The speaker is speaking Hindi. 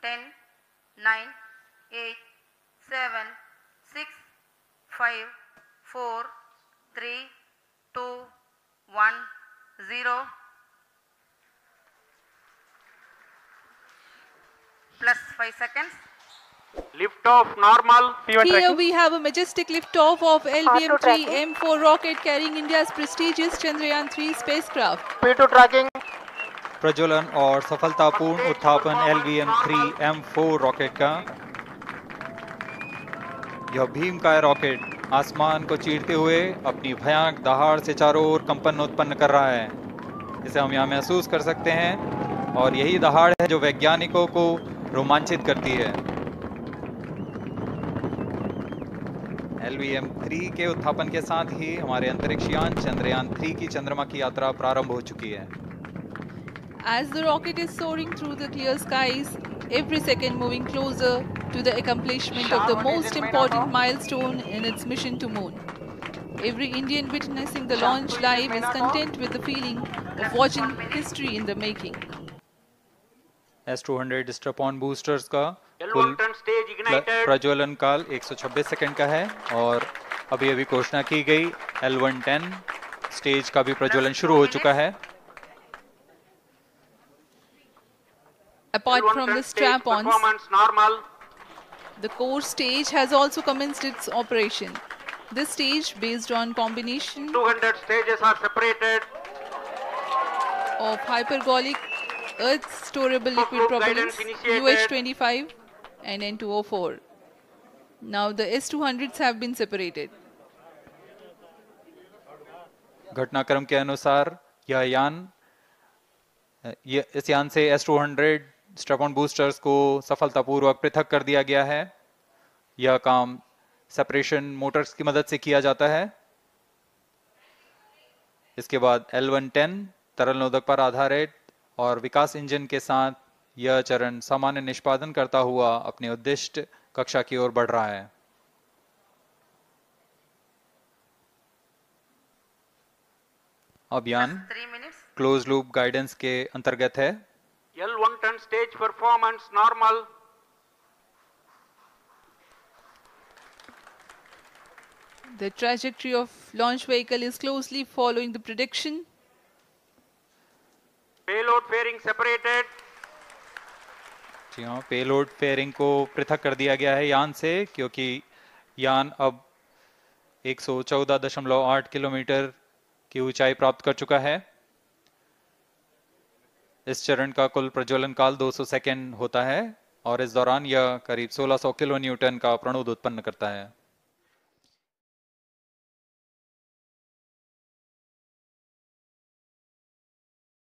10, 9, 8, 7, 6, 5, 4, 3, 2, 1, 0. Plus 5 seconds. Lift off normal. Here we have a majestic lift-off of LVM-3 M4 rocket carrying India's prestigious Chandrayaan-3 spacecraft. P2 tracking. प्रज्वलन और सफलतापूर्ण उत्थापन LVM-3 M4 रॉकेट का। यह भीमकाय रॉकेट आसमान को चीरते हुए अपनी भयानक दहाड़ से चारों ओर कंपन उत्पन्न कर रहा है। इसे हम यहाँ महसूस कर सकते हैं और यही दहाड़ है जो वैज्ञानिकों को रोमांचित करती है। LVM-3 के उत्थापन के साथ ही हमारे अंतरिक्ष यान चंद्रयान-3 की चंद्रमा की यात्रा प्रारंभ हो चुकी है। As the rocket is soaring through the clear skies, every second moving closer to the accomplishment of the most important milestone in its mission to moon. Every Indian witnessing the launch live is content with the feeling of watching history in the making. S-200 strap on boosters का कुल प्रज्वलन काल 126 सेकंड का है और अभी अभी घोषणा की गई L110 स्टेज का भी प्रज्वलन शुरू हो चुका है। Apart from the strap-ons, the core stage has also commenced its operation. This stage, based on combination 200 stages are separated of hypergolic Earth storable liquid propellants UH-25 and N2O4. Now the S-200s have been separated. घटनाक्रम के अनुसार इस यान से S-200 स्ट्रैप-ऑन बूस्टर्स को सफलतापूर्वक पृथक कर दिया गया है। यह काम सेपरेशन मोटर्स की मदद से किया जाता है। इसके बाद L110 तरल नोदक पर आधारित और विकास इंजन के साथ यह चरण सामान्य निष्पादन करता हुआ अपनी उद्दिष्ट कक्षा की ओर बढ़ रहा है। अब यान क्लोज लूप गाइडेंस के अंतर्गत है। L110 stage performance normal. The trajectory of launch vehicle is closely following the prediction. Payload fairing separated. जी हाँ, पेलोड फेयरिंग को पृथक कर दिया गया है यान से, क्योंकि यान अब 114.8 किलोमीटर की ऊंचाई प्राप्त कर चुका है। इस चरण का कुल प्रज्वलन काल 200 सेकेंड होता है और इस दौरान यह करीब 1600 किलो न्यूटन का प्रणोद उत्पन्न करता है।